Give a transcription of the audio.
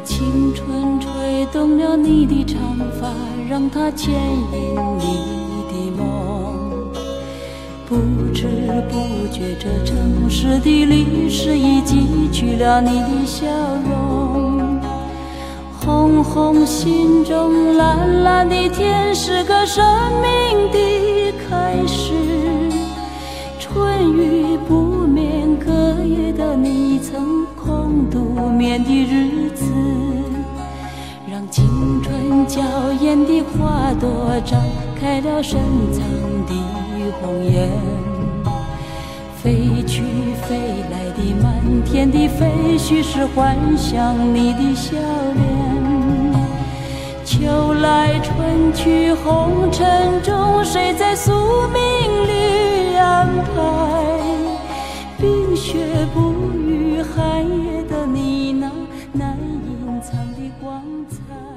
青春吹动了你的长发，让它牵引你的梦。不知不觉，这城市的历史已记取了你的笑容。红红心中，蓝蓝的天，是个生命的开始。春雨不眠，隔夜的你曾空独眠的日子，让青春娇艳的花朵绽开了深藏的红颜。飞去飞来的满天的飞絮，是幻想你的笑脸。秋来春去红尘中，谁在宿命里安排？冰雪不语寒夜的你，那难隐藏的光彩。